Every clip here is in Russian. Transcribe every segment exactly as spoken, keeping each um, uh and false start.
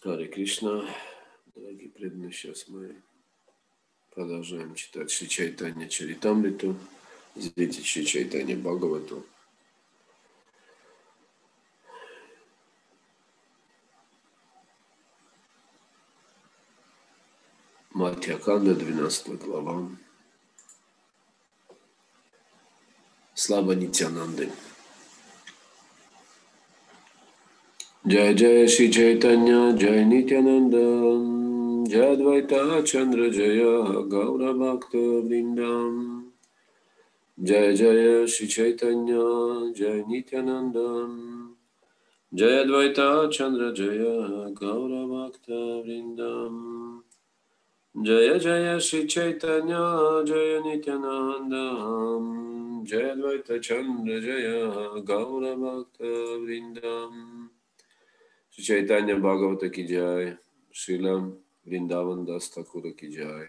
Харе Кришна, дорогие преданные, сейчас мы продолжаем читать Шри Чайтанья Чаритамриту, здесь Шри Чайтанья Бхагавату. Мадхья-канда, двенадцатая глава. Слава Нитьянанды. Джай Джай Шри Чайтанья, Джай Нитьянанда, Джай Адвайта Чандра Джая, Гаура Бхакта Вриндам. Джай Джай Шри Чайтанья, Джай Нитьянанда, Jaya Advaita Chandra Jaya Gaura Bhakta Vrindam. Jaya Jaya Shri Chaitanya Jaya Nityananda, Jaya Advaita Chandra Jaya Gaura Bhakta Vrindam. Shri Chaitanya Bhagavata Ki Jai, Srila Vrindavan Das Thakura Ki Jai.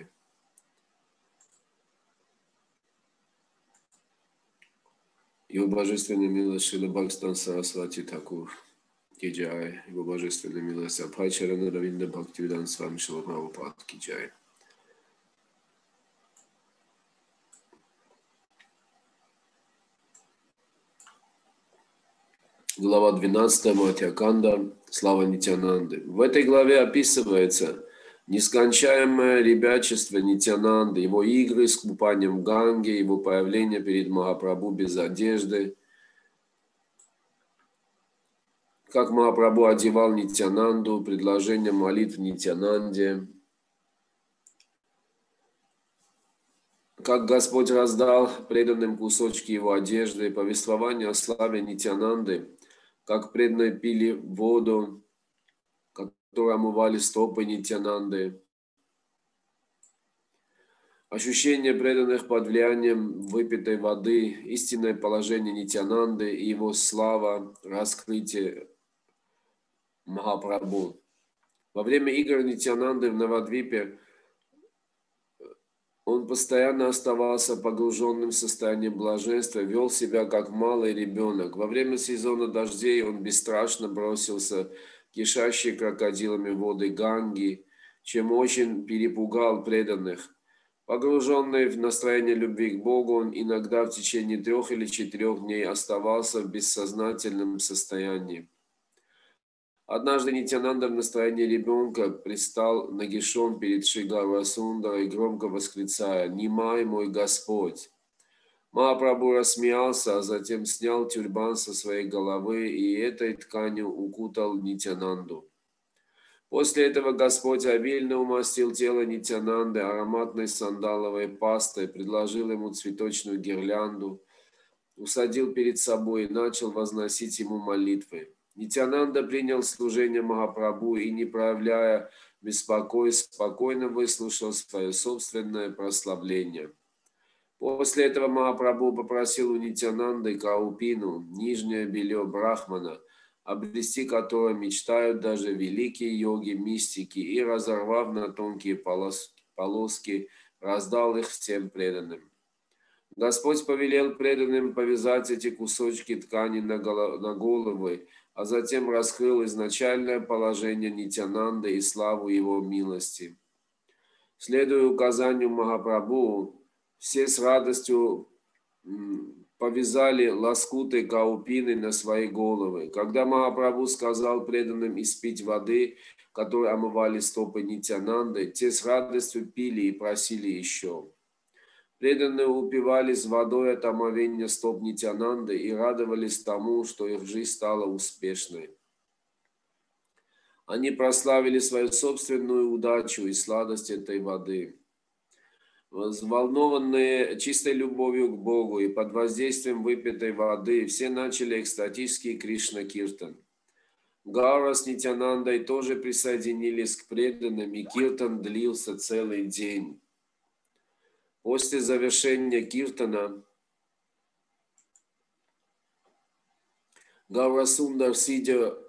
Его божественная милость Шрила Бхактистан Сарасвати Тхакур Ки Джай, его божественная милость Абхачарана Равинда Бхактивидан с вами Шрила Прабхупад Ки Джай. Глава двенадцатая, Мадхья-канда, слава Нитьянанды. В этой главе описывается нескончаемое ребячество Нитьянанды, его игры с купанием в Ганге, его появление перед Махапрабху без одежды, как Махапрабху одевал Нитьянанду, предложение молитв Нитьянанде, как Господь раздал преданным кусочки его одежды, повествование о славе Нитьянанды, как преданные пили воду, которой омывали стопы Нитьянанды, ощущение преданных под влиянием выпитой воды, истинное положение Нитьянанды и его слава, раскрытие Махапрабху. Во время игр Нитьянанды в Навадвипе он постоянно оставался погруженным в состояние блаженства, вел себя как малый ребенок. Во время сезона дождей он бесстрашно бросился в кишащие крокодилами воды Ганги, чем очень перепугал преданных. Погруженный в настроение любви к Богу, он иногда в течение трех или четырех дней оставался в бессознательном состоянии. Однажды Нитьянанда в настроении ребенка пристал нагишом перед Шри Гаурасундарой, громко восклицая: «Нимай, мой Господь!». Махапрабху рассмеялся, а затем снял тюрбан со своей головы и этой тканью укутал Нитьянанду. После этого Господь обильно умастил тело Нитьянанды ароматной сандаловой пастой, предложил ему цветочную гирлянду, усадил перед собой и начал возносить ему молитвы. Нитьянанда принял служение Махапрабху и, не проявляя беспокойства, спокойно выслушал свое собственное прославление. После этого Махапрабху попросил у Нитьянанды Каупину, нижнее белье Брахмана, обрести которое мечтают даже великие йоги, мистики, и, разорвав на тонкие полоски, полоски, раздал их всем преданным. Господь повелел преданным повязать эти кусочки ткани на головы, а затем раскрыл изначальное положение Нитьянанды и славу его милости. Следуя указанию Махапрабху, все с радостью повязали лоскуты каупины на свои головы. Когда Махапрабху сказал преданным испить воды, которой омывали стопы Нитьянанды, те с радостью пили и просили еще. Преданные упивались водой от омовения стоп Нитьянанды и радовались тому, что их жизнь стала успешной. Они прославили свою собственную удачу и сладость этой воды. Взволнованные чистой любовью к Богу и под воздействием выпитой воды, все начали экстатический Кришна-киртан. Гаура с Нитьянандой тоже присоединились к преданным, и киртан длился целый день. После завершения киртана Гаурасундар, сидя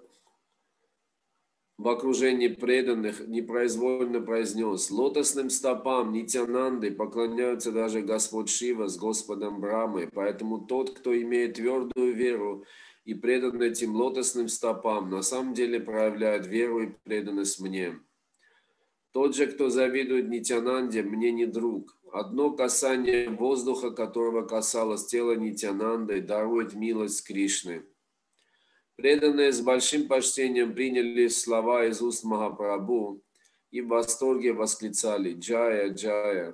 в окружении преданных, непроизвольно произнес: «Лотосным стопам Нитьянанды поклоняются даже Господь Шива с Господом Брамой, поэтому тот, кто имеет твердую веру и предан этим лотосным стопам, на самом деле проявляет веру и преданность мне. Тот же, кто завидует Нитянанде, мне не друг. Одно касание воздуха, которого касалось тела Нитянанды, дарует милость Кришны. Преданные с большим почтением приняли слова из уст Махапрабху и в восторге восклицали «Джая, Джая».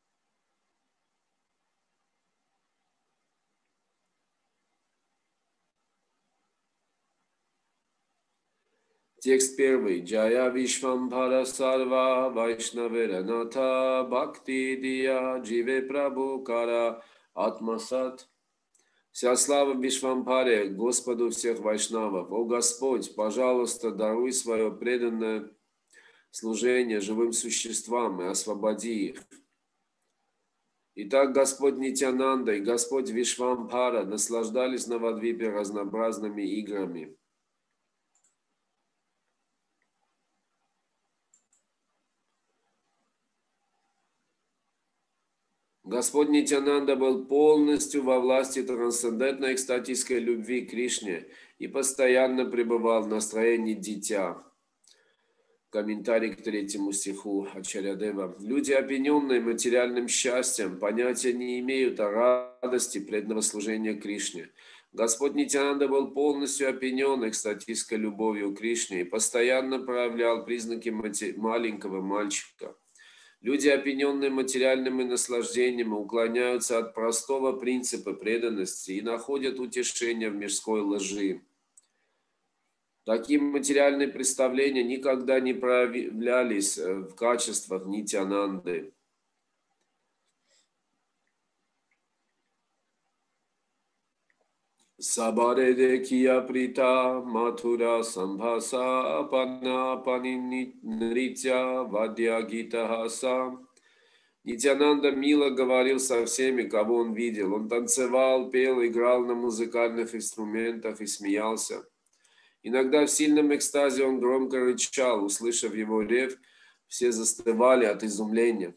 Текст первый. Джая Вишвамбхара Сарва Вайшнавера Ната Бхакти Дия Дживе Прабху Кара Атмасат. Вся слава Вишвамбхаре, Господу всех вайшнавов. О Господь, пожалуйста, даруй свое преданное служение живым существам и освободи их. Итак, Господь Нитянанда и Господь Вишвамбхара наслаждались на Навадвипе разнообразными играми. Господь Нитянанда был полностью во власти трансцендентной экстатической любви к Кришне и постоянно пребывал в настроении дитя. Комментарий к третьему стиху Ачарьядева. Люди, опьяненные материальным счастьем, понятия не имеют о радости преданного служения Кришне. Господь Нитянанда был полностью опьянен экстатической любовью к Кришне и постоянно проявлял признаки маленького мальчика. Люди, опьяненные материальными наслаждениями, уклоняются от простого принципа преданности и находят утешение в мирской лжи. Такие материальные представления никогда не проявлялись в качествах Нитянанды. Сабареде кия прита матура самбхаса апана панинритя вадья гитахаса. Нитянанда мило говорил со всеми, кого он видел. Он танцевал, пел, играл на музыкальных инструментах и смеялся. Иногда в сильном экстазе он громко рычал. Услышав его рев, все застывали от изумления.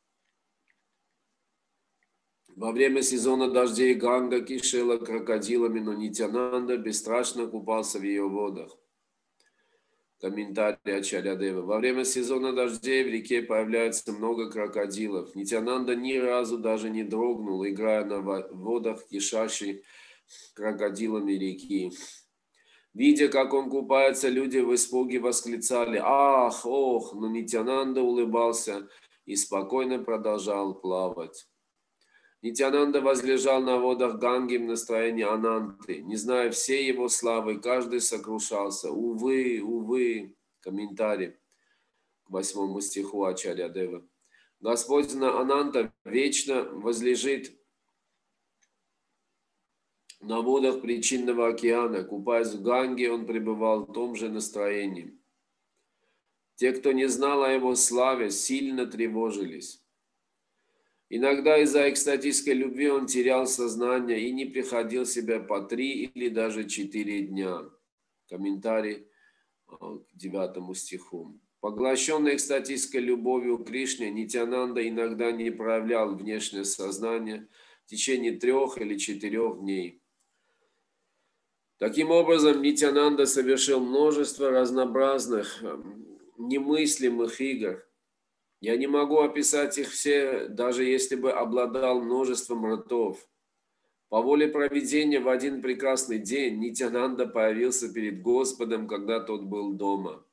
Во время сезона дождей Ганга кишела крокодилами, но Нитянанда бесстрашно купался в ее водах. Комментарий Ачарьядева. Во время сезона дождей в реке появляется много крокодилов. Нитянанда ни разу даже не дрогнул, играя на водах, кишащей крокодилами реки. Видя, как он купается, люди в испуге восклицали «Ах, ох!», но Нитянанда улыбался и спокойно продолжал плавать. Нитянанда возлежал на водах Ганги в настроении Ананты. Не зная всей его славы, каждый сокрушался. Увы, увы. Комментарий к восьмому стиху Ачарьядева. Господь Ананта вечно возлежит на водах причинного океана. Купаясь в Ганге, он пребывал в том же настроении. Те, кто не знал о его славе, сильно тревожились. Иногда из-за экстатической любви он терял сознание и не приходил в себя по три или даже четыре дня. Комментарий к девятому стиху. Поглощенный экстатической любовью к Кришне, Нитянанда иногда не проявлял внешнее сознание в течение трех или четырех дней. Таким образом, Нитянанда совершил множество разнообразных, немыслимых игр. Я не могу описать их все, даже если бы обладал множеством ртов. По воле провидения в один прекрасный день Нитянанда появился перед Господом, когда тот был дома.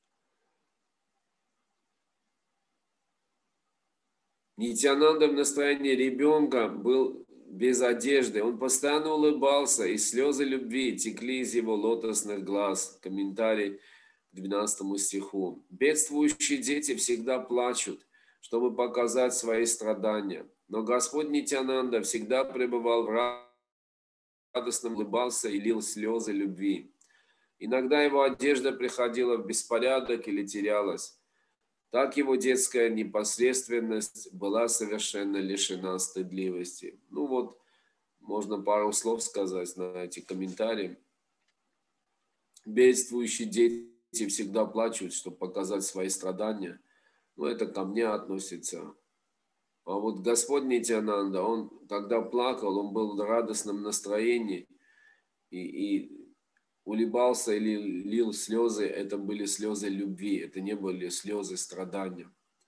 Нитянанда в настроении ребенка был без одежды. Он постоянно улыбался, и слезы любви текли из его лотосных глаз. Комментарий к двенадцатому стиху. Бедствующие дети всегда плачут, чтобы показать свои страдания. Но Господь Нитянанда всегда пребывал в радостном, улыбался и лил слезы любви. Иногда его одежда приходила в беспорядок или терялась. Так его детская непосредственность была совершенно лишена стыдливости. Ну вот, можно пару слов сказать на эти комментарии. Бедствующие дети всегда плачут, чтобы показать свои страдания. Но это ко мне относится. А вот Господь Нитянанда, он, когда плакал, он был в радостном настроении. и, и улыбался или лил слезы, это были слезы любви, это не были слезы страдания.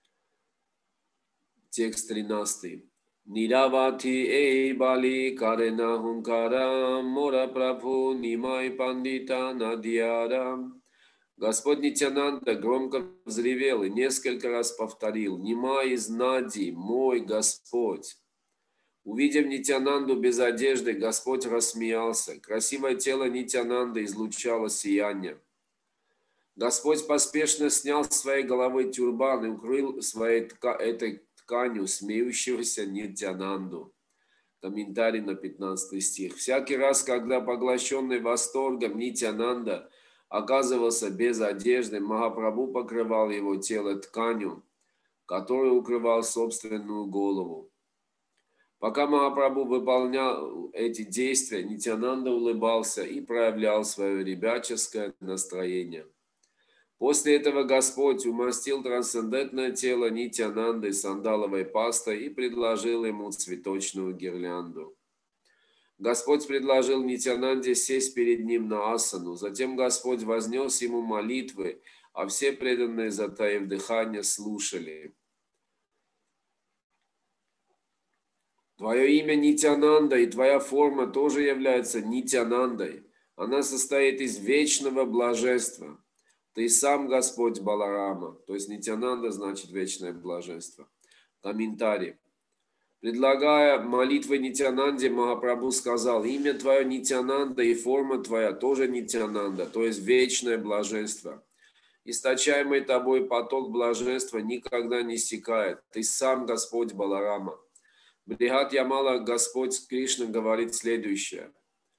Текст тринадцатый. Niravati ей бали карена хункара, мора прабху нимай пандита надьяра. Господь Нитянанда громко взревел и несколько раз повторил: «Нимай из Нади, мой Господь». Увидев Нитянанду без одежды, Господь рассмеялся. Красивое тело Нитянанды излучало сияние. Господь поспешно снял с своей головы тюрбан и укрыл своей тка- этой тканью смеющегося Нитянанду. Комментарий на пятнадцатый стих. Всякий раз, когда поглощенный восторгом Нитянанда оказывался без одежды, Махапрабху покрывал его тело тканью, которую укрывал собственную голову. Пока Махапрабху выполнял эти действия, Нитянанда улыбался и проявлял свое ребяческое настроение. После этого Господь умастил трансцендентное тело Нитянанды сандаловой пастой и предложил ему цветочную гирлянду. Господь предложил Нитянанде сесть перед ним на асану. Затем Господь вознес ему молитвы, а все преданные, затаив дыхание, слушали. Твое имя Нитянанда, и твоя форма тоже является Нитянандой. Она состоит из вечного блаженства. Ты сам Господь Баларама. То есть Нитянанда значит вечное блаженство. Комментарий. Предлагая молитвы Нитянанде, Махапрабху сказал: имя твое Нитянанда и форма твоя тоже Нитянанда, то есть вечное блаженство. Источаемый тобой поток блаженства никогда не иссякает. Ты сам Господь Баларама. Брихат Ямала Господь Кришна говорит следующее.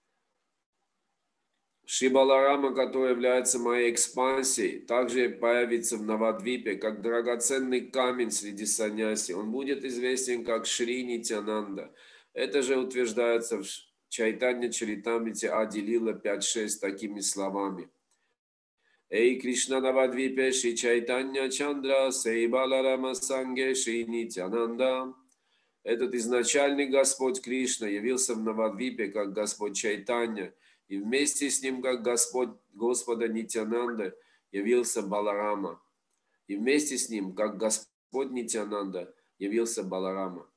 Шри Баларама, который является моей экспансией, также появится в Навадвипе, как драгоценный камень среди саньяси. Он будет известен как Шри Нитянанда. Это же утверждается в Чайтанья Чаритамрите Ади Лила пять шесть такими словами. Эй Кришна Навадвипе Шри Чайтанья Чандра Сей Баларама Санге Шри Нитянанда. Этот изначальный Господь Кришна явился в Навадвипе как Господь Чайтанья, и вместе с ним, как Господь Господа Нитянанда, явился Баларама. И вместе с ним, как Господь Нитянанда, явился Баларама.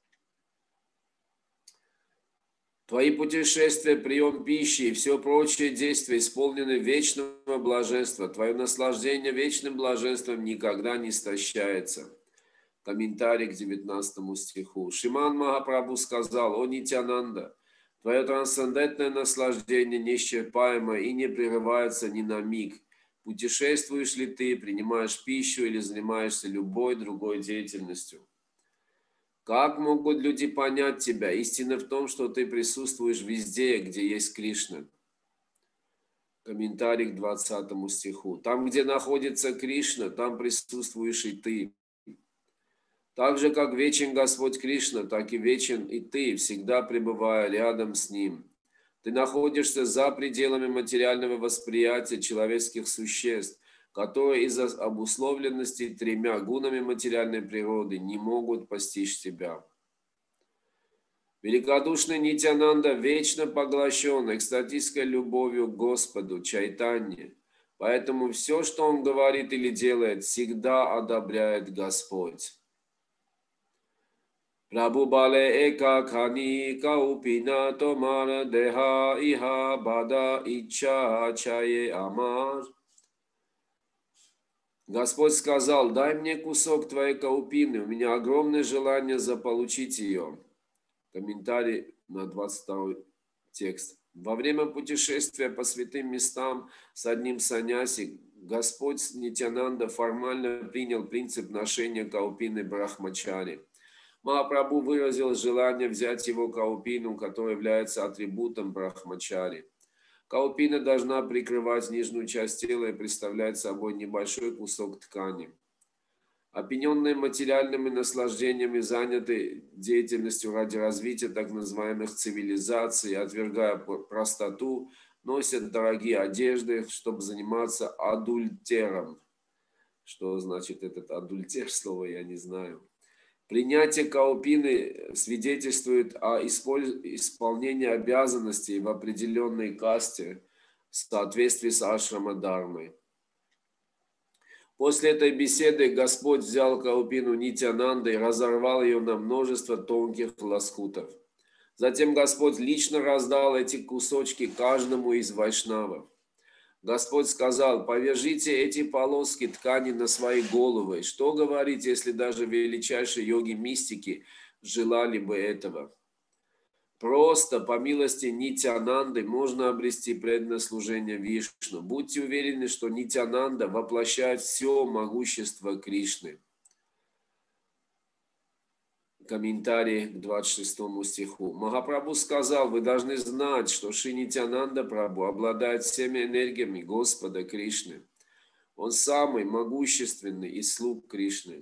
Твои путешествия, прием пищи и все прочие действия исполнены вечного блаженства. Твое наслаждение вечным блаженством никогда не истощается. Комментарий к девятнадцатому стиху. Шриман Махапрабху сказал: «О Нитянанда, твое трансцендентное наслаждение неисчерпаемо и не прерывается ни на миг. Путешествуешь ли ты, принимаешь пищу или занимаешься любой другой деятельностью? Как могут люди понять тебя? Истина в том, что ты присутствуешь везде, где есть Кришна». Комментарий к двадцатому стиху. Там, где находится Кришна, там присутствуешь и ты. Так же, как вечен Господь Кришна, так и вечен и ты, всегда пребывая рядом с Ним. Ты находишься за пределами материального восприятия человеческих существ, которые из-за обусловленности тремя гунами материальной природы не могут постичь тебя. Великодушный Нитянанда вечно поглощен экстатической любовью к Господу, Чайтанье. Поэтому все, что он говорит или делает, всегда одобряет Господь. Прабhu бале эка khani kaupina tomara деха иха бада ича чае амар. Господь сказал: дай мне кусок твоей каупины, у меня огромное желание заполучить ее. Комментарий на двадцать второй текст. Во время путешествия по святым местам с одним саньяси Господь Нитянанда формально принял принцип ношения каупины брахмачари. Махапрабху выразил желание взять его каупину, которая является атрибутом брахмачари. Каупина должна прикрывать нижнюю часть тела и представлять собой небольшой кусок ткани. Опьяненные материальными наслаждениями, заняты деятельностью ради развития так называемых цивилизаций, отвергая простоту, носят дорогие одежды, чтобы заниматься адультером. Что значит этот адультер, слово я не знаю. Принятие Каупины свидетельствует о исполнении обязанностей в определенной касте в соответствии с ашрама-дармой. После этой беседы Господь взял Каупину Нитьянанды и разорвал ее на множество тонких лоскутов. Затем Господь лично раздал эти кусочки каждому из вайшнавов. Господь сказал: повяжите эти полоски ткани на свои головы. Что говорить, если даже величайшие йоги-мистики желали бы этого? Просто по милости Нитьянанды можно обрести преданное служение Вишну. Будьте уверены, что Нитьянанда воплощает все могущество Кришны. Комментарий к двадцать шестому стиху. Махапрабху сказал: вы должны знать, что Шри Нитьянанда Прабху обладает всеми энергиями Господа Кришны. Он самый могущественный из слуг Кришны.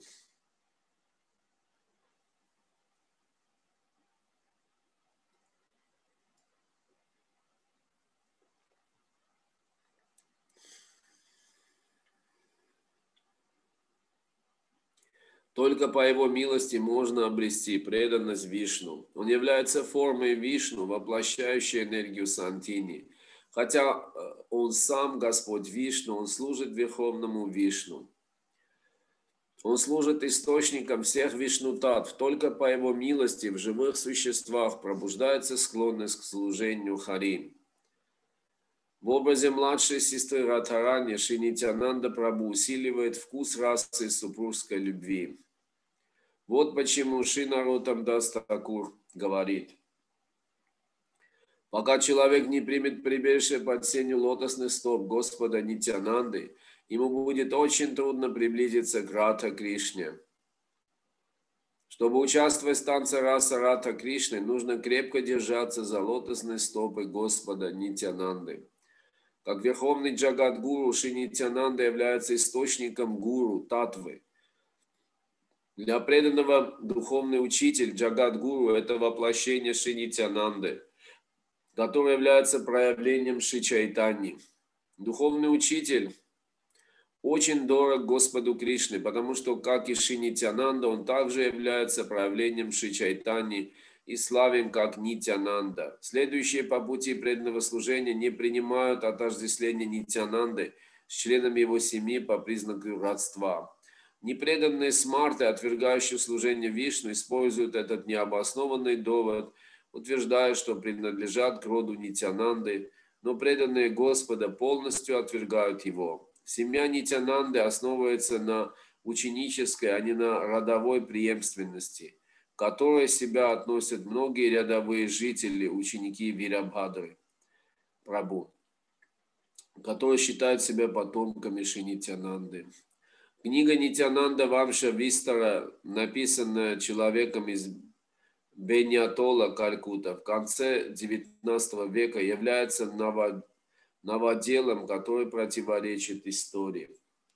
Только по его милости можно обрести преданность Вишну. Он является формой Вишну, воплощающей энергию Сантини. Хотя он сам Господь Вишну, он служит Верховному Вишну. Он служит источником всех Вишну-татв. Только по его милости в живых существах пробуждается склонность к служению Хари. В образе младшей сестры Радхарани Шри Нитьянанда Прабху усиливает вкус расы супружеской любви. Вот почему Шри Нароттам Дас Такур говорит: пока человек не примет прибежище под сенью лотосных стоп Господа Нитьянанды, ему будет очень трудно приблизиться к Радха Кришне. Чтобы участвовать в танце раса Радха Кришны, нужно крепко держаться за лотосные стопы Господа Нитьянанды. Как верховный Джагадгуру, Шри Нитьянанда является источником гуру, татвы. Для преданного духовный учитель Джагадгуру – это воплощение Шри Нитьянанды, который является проявлением Шри Чайтаньи. Духовный учитель очень дорог Господу Кришне, потому что, как и Шри Нитьянанда, он также является проявлением Шри Чайтаньи и славен как Нитьянанда. Следующие по пути преданного служения не принимают отождествления Нитьянанды с членами его семьи по признаку родства. Непреданные смарты, отвергающие служение Вишну, используют этот необоснованный довод, утверждая, что принадлежат к роду Нитьянанды, но преданные Господа полностью отвергают его. Семья Нитьянанды основывается на ученической, а не на родовой преемственности, к которой себя относят многие рядовые жители, ученики Вирабхадры Прабху, которые считают себя потомками Шри Нитьянанды. Книга Нитьянанда Вамша Вистара, написанная человеком из Бениатола, Калькутта, в конце девятнадцатого века, является новоделом, который противоречит истории.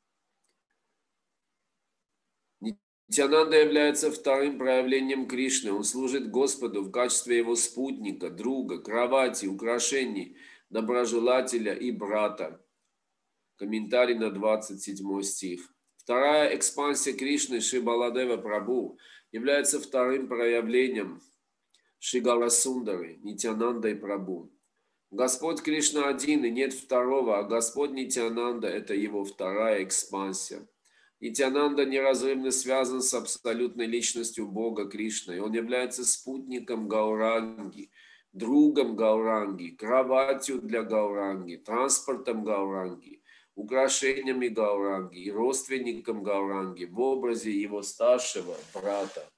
Нитьянанда является вторым проявлением Кришны. Он служит Господу в качестве его спутника, друга, кровати, украшений, доброжелателя и брата. Комментарий на двадцать седьмой стих. Вторая экспансия Кришны, Шри Баладева Прабху, является вторым проявлением Шри Галасундары, Нитьянанда и Прабху. Господь Кришна один и нет второго, а Господь Нитьянанда – это его вторая экспансия. Нитьянанда неразрывно связан с абсолютной личностью Бога Кришны. Он является спутником Гауранги, другом Гауранги, кроватью для Гауранги, транспортом Гауранги, украшениями Гауранги и родственником Гауранги в образе его старшего брата.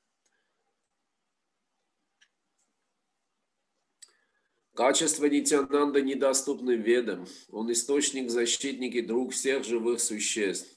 Качества Нитьянанда недоступны ведам. Он источник, защитник и друг всех живых существ.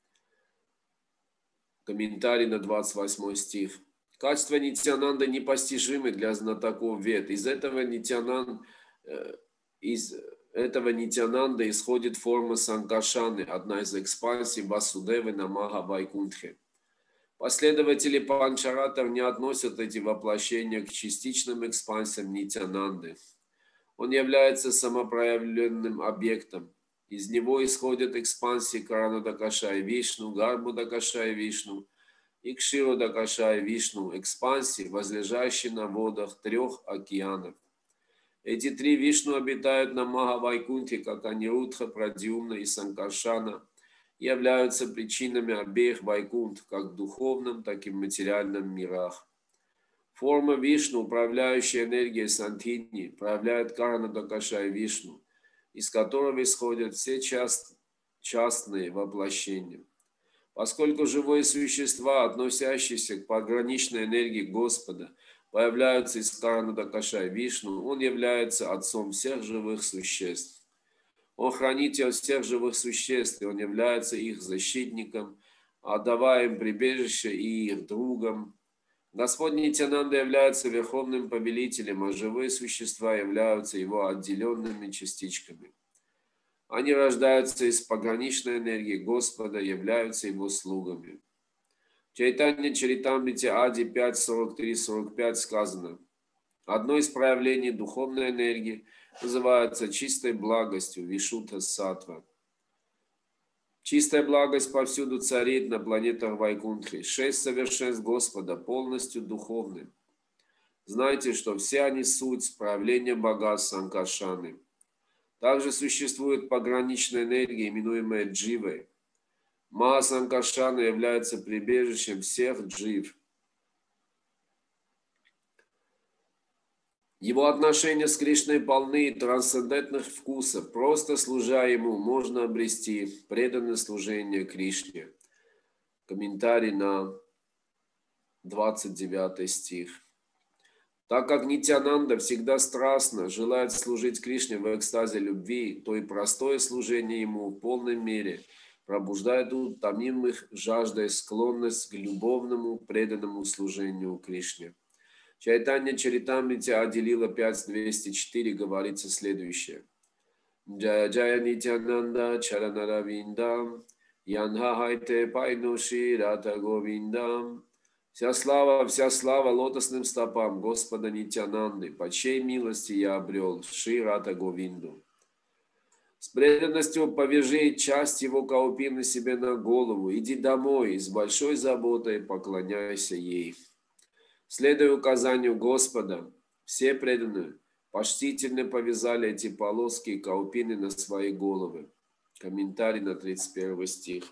Комментарий на двадцать восьмой стих. Качества Нитьянанда непостижимы для знатоков вед. Из этого Нитьянанда, из этого Нитьянанда исходит форма Санкаршаны, одна из экспансий Васудевы на Маха-Вайкунтхе. Последователи Панчаратар не относят эти воплощения к частичным экспансиям Нитьянанды. Он является самопроявленным объектом. Из него исходят экспансии Каранадакаша и Вишну, Гарбудакаша и Вишну Икширода Кашая Вишну, экспансии, возлежащей на водах трех океанов. Эти три Вишну обитают на Махавайкунте, как Анирудха, Прадьюмна и Санкаршана, и являются причинами обеих Вайкунт, как в духовном, так и в материальном мирах. Форма Вишну, управляющая энергией Сантхини, проявляет Карнада Кашая Вишну, из которого исходят все част, частные воплощения. Поскольку живые существа, относящиеся к пограничной энергии Господа, появляются из Карнада Кашая Вишну, он является отцом всех живых существ. Он хранитель всех живых существ, и он является их защитником, отдавая им прибежище и их другом. Господь Нитьянанда является верховным повелителем, а живые существа являются его отделенными частичками. Они рождаются из пограничной энергии Господа, являются его слугами. В Чайтанья Чаритамрите Ади пять сорок три сорок пять сказано: одно из проявлений духовной энергии называется чистой благостью, Вишута Саттва. Чистая благость повсюду царит на планетах Вайкунтхи. Шесть совершенств Господа полностью духовны. Знайте, что все они суть проявления богатств Санкаршаны. Также существует пограничная энергия, именуемая Дживой. Маха Санкаршана является прибежищем всех джив. Его отношения с Кришной полны трансцендентных вкусов. Просто служа ему, можно обрести преданное служение Кришне. Комментарий на двадцать девятый стих. Так как Нитьянанда всегда страстно желает служить Кришне в экстазе любви, то и простое служение ему в полной мере пробуждает у томимых жаждой склонность к любовному преданному служению Кришне. Чайтанья Чаритамрите Ади-лила пять двести четыре говорится следующее. Джая Джая Нитьянанда Чаранаравиндам Янха Хайте Пайнуши Рата Говиндам. Вся слава, вся слава лотосным стопам Господа Нитьянанды, по чьей милости я обрел Шри Рата Говинду. С преданностью повяжи часть его каупины себе на голову, иди домой и с большой заботой поклоняйся ей. Следуя указанию Господа, все преданные почтительно повязали эти полоски и каупины на свои головы. Комментарий на тридцать первый стих.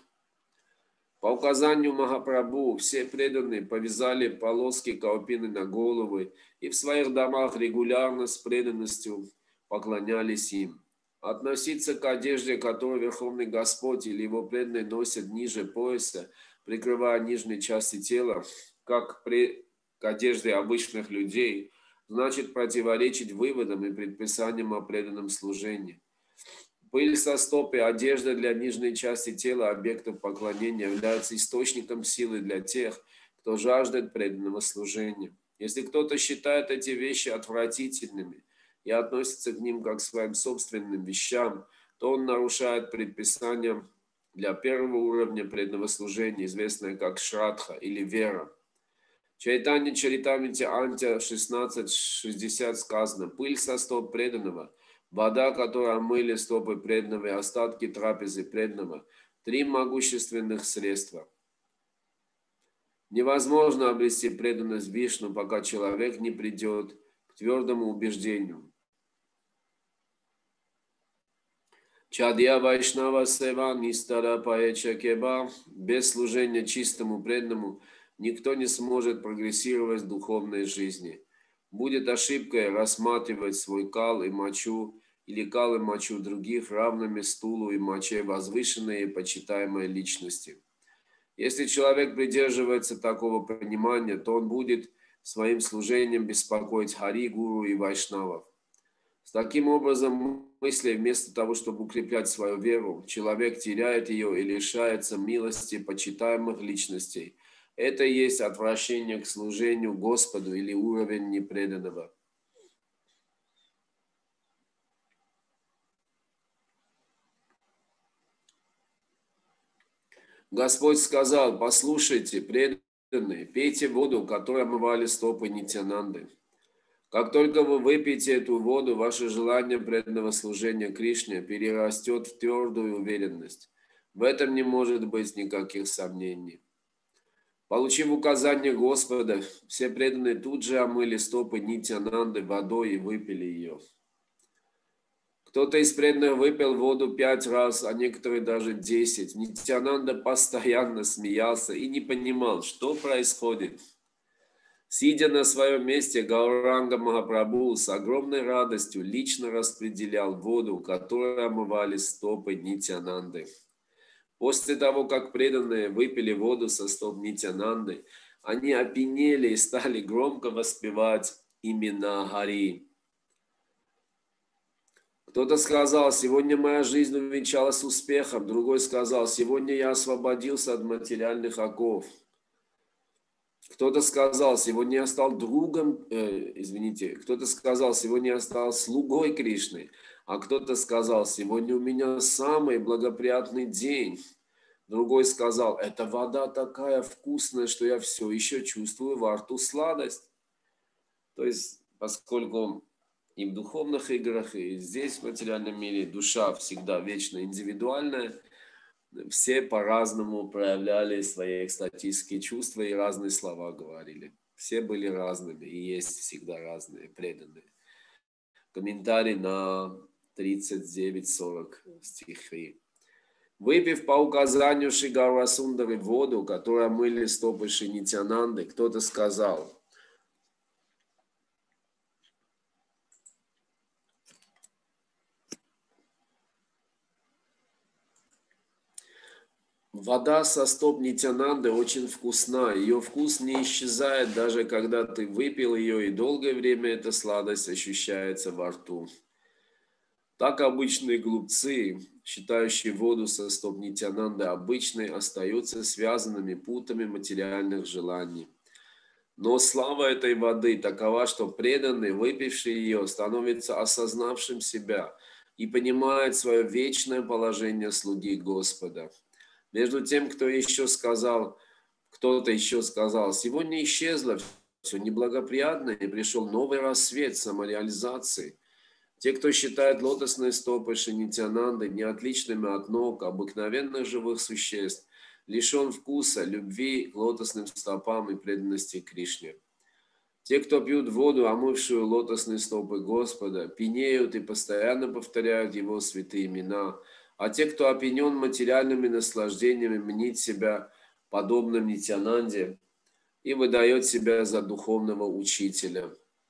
По указанию Махапрабху все преданные повязали полоски каупины на головы и в своих домах регулярно с преданностью поклонялись им. Относиться к одежде, которую Верховный Господь или его преданные носят ниже пояса, прикрывая нижние части тела, как при... к одежде обычных людей, значит противоречить выводам и предписаниям о преданном служении. Пыль со стоп и одежда для нижней части тела объектов поклонения являются источником силы для тех, кто жаждет преданного служения. Если кто-то считает эти вещи отвратительными и относится к ним как к своим собственным вещам, то он нарушает предписания для первого уровня преданного служения, известное как шрадха или вера. Чайтанья Чаритамрите Антя шестнадцать шестьдесят сказано: пыль со стоп преданного, вода, которая омыли стопы преданного, и остатки трапезы преданного – три могущественных средства. Невозможно обрести преданность Вишну, пока человек не придет к твердому убеждению. Чадья Вайшнава Сева Нистара Паеча Кеба. Без служения чистому преданному никто не сможет прогрессировать в духовной жизни. Будет ошибкой рассматривать свой кал и мочу или кал и мочу других равными стулу и моче возвышенной и почитаемой личности. Если человек придерживается такого понимания, то он будет своим служением беспокоить Хари, Гуру и Вайшнавов. С таким образом мысли, вместо того, чтобы укреплять свою веру, человек теряет ее и лишается милости почитаемых личностей. Это и есть отвращение к служению Господу или уровень непреданного. Господь сказал: послушайте, преданные, пейте воду, которой омывали стопы Нитьянанды. Как только вы выпьете эту воду, ваше желание преданного служения Кришне перерастет в твердую уверенность. В этом не может быть никаких сомнений. Получив указание Господа, все преданные тут же омыли стопы Нитьянанды водой и выпили ее. Кто-то из преданных выпил воду пять раз, а некоторые даже десять. Нитьянанда постоянно смеялся и не понимал, что происходит. Сидя на своем месте, Гауранга Махапрабху с огромной радостью лично распределял воду, которой омывали стопы Нитьянанды. После того, как преданные выпили воду со стоп Нитьянанды, они опьянели и стали громко воспевать имена Хари. Кто-то сказал: сегодня моя жизнь увенчалась успехом. Другой сказал: сегодня я освободился от материальных оков. Кто-то сказал: сегодня я стал другом, э, извините, кто-то сказал: сегодня я стал слугой Кришны. А кто-то сказал: сегодня у меня самый благоприятный день. Другой сказал: эта вода такая вкусная, что я все еще чувствую во рту сладость. То есть, поскольку и в духовных играх, и здесь, в материальном мире, душа всегда вечно индивидуальная, все по-разному проявляли свои экстатические чувства и разные слова говорили. Все были разными и есть всегда разные преданные. Комментарий на тридцать девять сорок стихи. Выпив по указанию Шри Гаурасундары воду, которой омыли стопы Шри Нитьянанды, кто-то сказал: вода со стоп Нитьянанды очень вкусна, ее вкус не исчезает, даже когда ты выпил ее, и долгое время эта сладость ощущается во рту. Так обычные глупцы, считающие воду со стоп Нитьянанды обычной, остаются связанными путами материальных желаний. Но слава этой воды такова, что преданный, выпивший ее, становится осознавшим себя и понимает свое вечное положение слуги Господа. Между тем, кто еще сказал, кто-то еще сказал: сегодня исчезло все неблагоприятное, и пришел новый рассвет самореализации. Те, кто считает лотосные стопы Шри Нитьянанды неотличными от ног обыкновенных живых существ, лишен вкуса, любви к лотосным стопам и преданности Кришне. Те, кто пьют воду, омывшую лотосные стопы Господа, пьянеют и постоянно повторяют Его святые имена, а те, кто опьянен материальными наслаждениями, мнит себя подобным Нитьянанде и выдает себя за духовного учителя.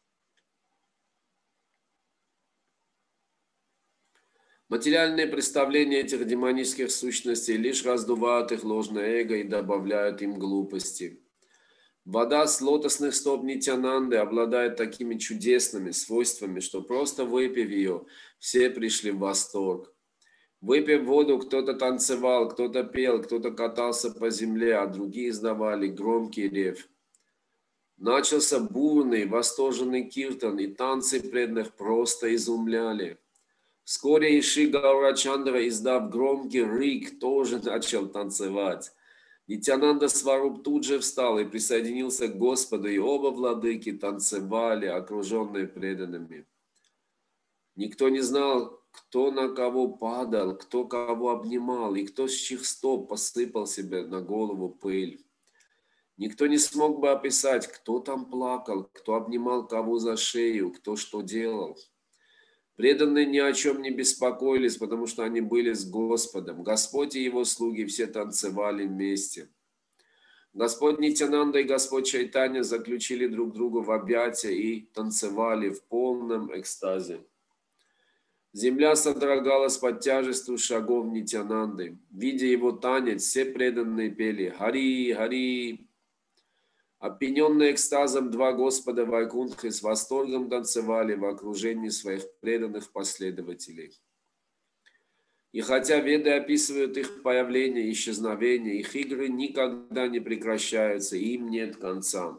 Материальные представления этих демонических сущностей лишь раздувают их ложное эго и добавляют им глупости. Вода с лотосных стоп Нитьянанды обладает такими чудесными свойствами, что просто выпив ее, все пришли в восторг. Выпив воду, кто-то танцевал, кто-то пел, кто-то катался по земле, а другие издавали громкий рев. Начался бурный, восторженный киртан, и танцы преданных просто изумляли. Вскоре и Шри Гаурачандра, издав громкий рик, тоже начал танцевать. Нитьянанда Сваруб тут же встал и присоединился к Господу, и оба владыки танцевали, окруженные преданными. Никто не знал, кто на кого падал, кто кого обнимал, и кто с чьих стоп посыпал себе на голову пыль. Никто не смог бы описать, кто там плакал, кто обнимал кого за шею, кто что делал. Преданные ни о чем не беспокоились, потому что они были с Господом. Господь и Его слуги все танцевали вместе. Господь Нитьянанда и Господь Чайтанья заключили друг друга в объятия и танцевали в полном экстазе. Земля содрогалась под тяжестью шагов Нитьянанды. Видя его танец, все преданные пели «Хари, Хари». Опьяненные экстазом два Господа Вайкунтхи с восторгом танцевали в окружении своих преданных последователей. И хотя Веды описывают их появление и исчезновение, их игры никогда не прекращаются, и им нет конца.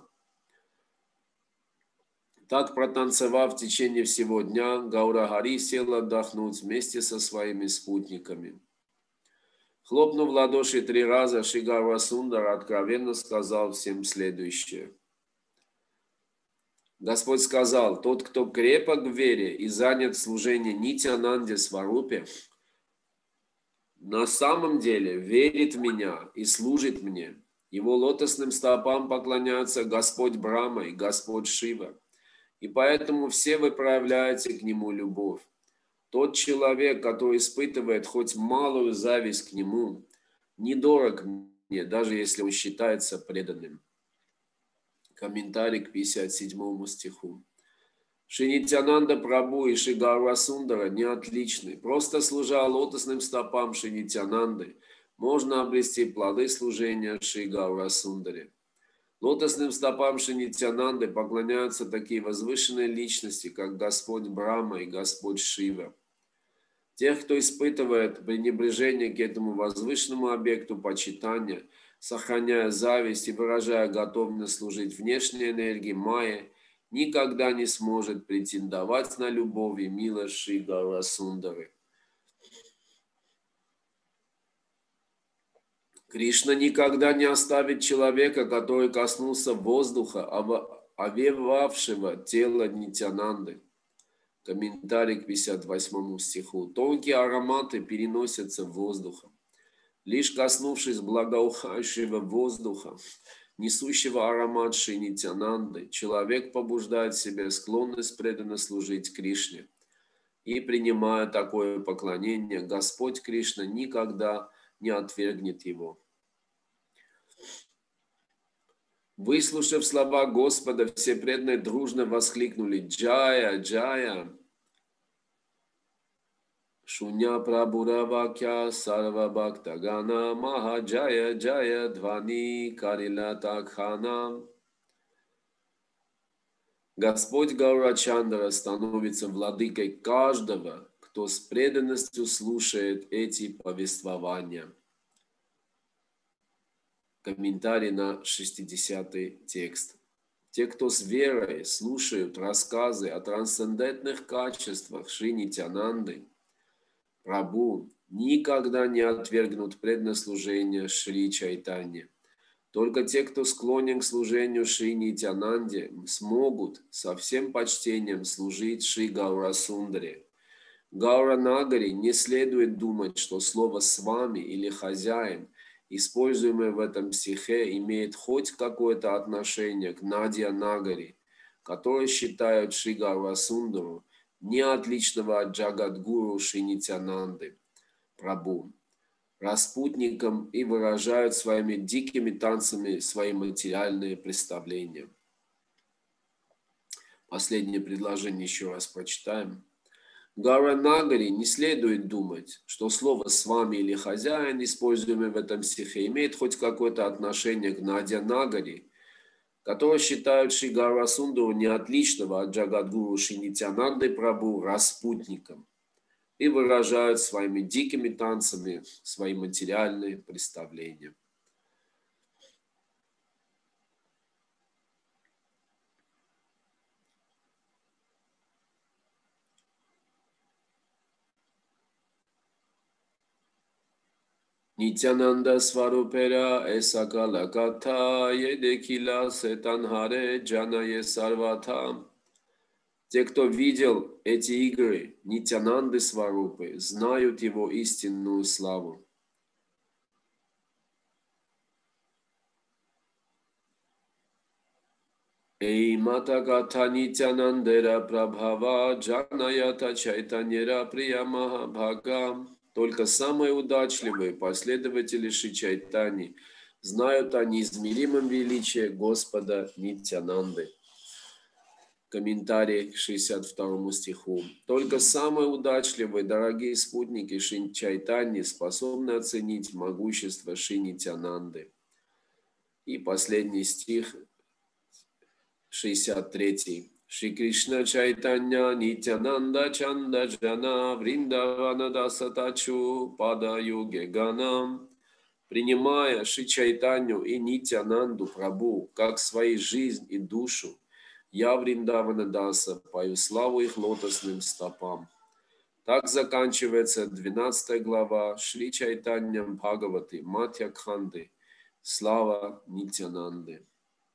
Так, протанцевав в течение всего дня, Гаура Хари сел отдохнуть вместе со своими спутниками. Хлопнув в ладоши три раза, Шри Гаурасундара откровенно сказал всем следующее. Господь сказал: тот, кто крепок в вере и занят в служении Нитьянанде Сварупе, на самом деле верит в меня и служит мне. Его лотосным стопам поклоняются Господь Брахма и Господь Шива. И поэтому все вы проявляете к Нему любовь. Тот человек, который испытывает хоть малую зависть к Нему, недорог мне, даже если он считается преданным. Комментарий к пятьдесят седьмому стиху. Шри Нитьянанда Прабху и Шри Гаура Сундара не отличны. Просто служа лотосным стопам Шри Нитьянанды, можно обрести плоды служения Шри Гаура Сундаре. Лотосным стопам Шри Нитьянанды поклоняются такие возвышенные личности, как Господь Брахма и Господь Шива. Тех, кто испытывает пренебрежение к этому возвышенному объекту почитания, сохраняя зависть и выражая готовность служить внешней энергии майя, никогда не сможет претендовать на любовь и милость Шри Гаура Сундары. Кришна никогда не оставит человека, который коснулся воздуха, овевавшего тело Нитьянанды. Комментарий к пятьдесят восьмому стиху. Тонкие ароматы переносятся воздухом. Лишь коснувшись благоухающего воздуха, несущего аромат Шри Нитьянанды, человек побуждает в себе склонность преданно служить Кришне. И принимая такое поклонение, Господь Кришна никогда не отвергнет его. Выслушав слова Господа, все преданные дружно воскликнули «Джая, Джая!» Шуня Прабхуравакья Сарва Бхактагана Маха Джая Джая Двани Карила Такхана. Господь Гаурачандра становится владыкой каждого, кто с преданностью слушает эти повествования. Комментарий на шестидесятый текст. Те, кто с верой слушают рассказы о трансцендентных качествах Шри Нитьянанды, Прабху, никогда не отвергнут преднослужение Шри Чайтанье. Только те, кто склонен к служению Шри Нитьянанде, смогут со всем почтением служить Шри Гаура Сундаре. Гаура Нагари не следует думать, что слово «свами» или «хозяин», используемое в этом стихе, имеет хоть какое-то отношение к Надья Нагари, которые считают Шри Гаура Сундару не отличного от Джагадгуру Шри Нитьянанды, Прабху, распутником и выражают своими дикими танцами свои материальные представления. Последнее предложение еще раз прочитаем. Гаура Нагари не следует думать, что слово «свами» или «хозяин», используемое в этом стихе, имеет хоть какое-то отношение к Надья Нагари, которые считают Шри Гаура Сундару не отличного от Джагадгуру Шри Нитьянанды Прабху распутником и выражают своими дикими танцами свои материальные представления. Nityananda Svarupera Esakala Katha Yedekila Setanhaре Джанае Сарвата. Те, кто видел эти игры Нитянанды Сварупы, знают его истинную славу. Эй Матагата Нитянандера Прабхава Джанаята Чайтаньера Приямаха Бхага. Только самые удачливые последователи Шри Чайтани знают о неизмеримом величии Господа Нитьянанды. Комментарий к шестьдесят второму стиху. Только самые удачливые, дорогие спутники Шри Чайтани способны оценить могущество Шри Нитьянанды. И последний стих, шестьдесят третий. Шри Кришна Чайтанья Нитьянанда Чанда Джана Вриндавана Дасатачу Пада Юге Ганам. Принимая Шри Чайтанью и Нитьянанду Прабху как свои жизнь и душу, я Вриндавана Даса пою славу их лотосным стопам. Так заканчивается двенадцатая глава Шри Чайтанья Бхагавати Матья Кханды. Слава Нитьянанды.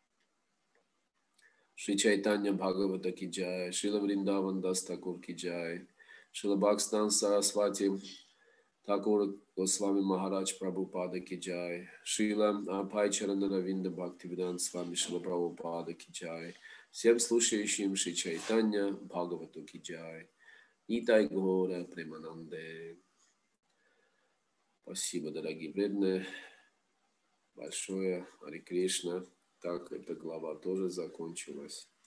Шри Чайтанья Бхагавата ки джай, Шрила Вриндаван Дас Такур ки джай, Шрила Бхактистан Сарасвати Такур Госвами Махарадж Прабхупада ки джай, Шрила Абхай Чарананавинда Бхактивиданта Свами Шила Прабхупада ки джай, всем слушающим Шри Чайтанья Бхагавату ки джай, Нитай Гора Премананде. Спасибо, дорогие преданные, большое. Харе Кришна. Так, эта глава тоже закончилась.